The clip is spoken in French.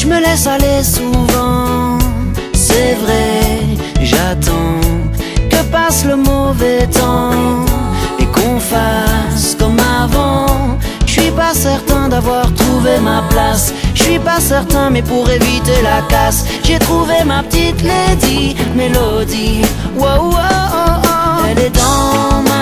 Je me laisse aller souvent, c'est vrai, j'attends que passe le mauvais temps et qu'on fasse comme avant. Je suis pas certain d'avoir trouvé ma place, je suis pas certain, mais pour éviter la casse, j'ai trouvé ma petite lady Mélodie. Wow, wow, oh, oh. Elle est dans ma